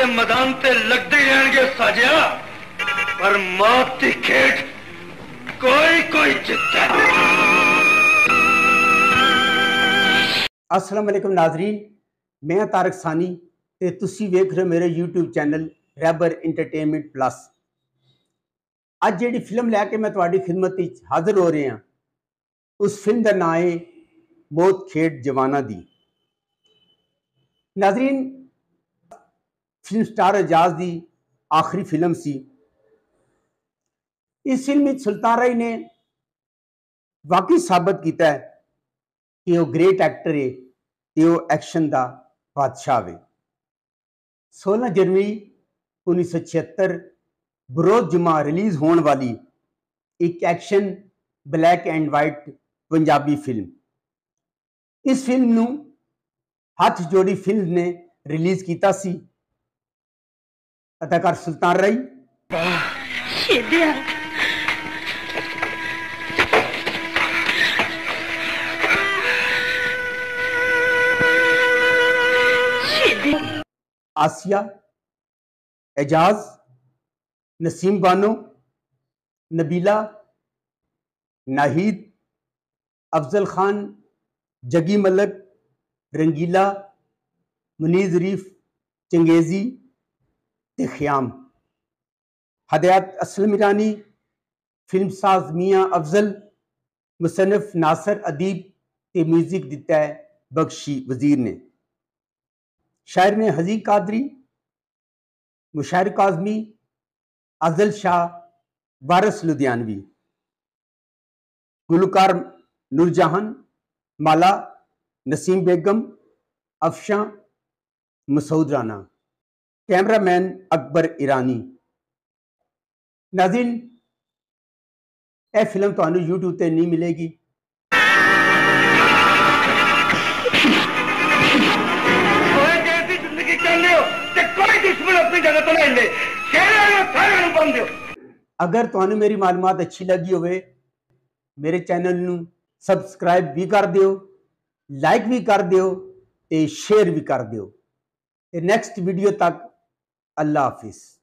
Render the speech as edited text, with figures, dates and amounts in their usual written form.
मैदान ते लगते रहणगे साजिया, पर मौत की खेड कोई कोई जितता। अस्सलाम वालेकुम नाजरीन, मैं तारक सानी ते तुसी वेख रहे हो मेरे यूट्यूब चैनल रैबर इंटरटेनमेंट प्लस। अज जिहड़ी फिल्म लैके मैं तुहाडी खिदमत विच हाज़र हो रहा, उस फिल्म का नाम है मौत खेड जवाना दी। नाजरीन, फिल्म स्टार एजाज की आखिरी फिल्म सी। इस फिल्म में सुल्तान राय ने वाकई साबित किया है कि वह ग्रेट एक्टर है, वह एक्शन का बादशाह है। 16 जनवरी 1976 बरोज जुमा रिलीज होने वाली एक action black and white Punjabi film. इस फिल्म नूं हाथ जोड़ी फिल्म ने रिलीज किया सी। अदाकार सुल्तान राय, आसिया, एजाज, नसीम बानो, नबीला, नाहिद, अफजल खान, जगी मलक, रंगीला, मुनीज रीफ, चंगेजी ते ख्याम। हदायत असलम ईरानी, फिल्म साज मियाँ अफजल, मुसन्निफ नासर अदीब ते म्यूजिक दिता है बख्शी वजीर ने। शायर ने हजी कादरी, मुशायर काजमी, अजल शाह, वारिस लुधियानवी। गुलकार नूरजहान, माला, नसीम बेगम, अफशा, मसूद राना। कैमरामैन अकबर ईरानी। नाज़रीन, यह फिल्म तुहानू यूट्यूब पर नहीं मिलेगी। अगर तुहानू मेरी मालूमात अच्छी लगी होवे, मेरे चैनल नू सबसक्राइब भी कर दियो, लाइक भी कर दियो ते शेयर भी कर दियो। नेक्स्ट वीडियो तक अल्लाह हाफिज।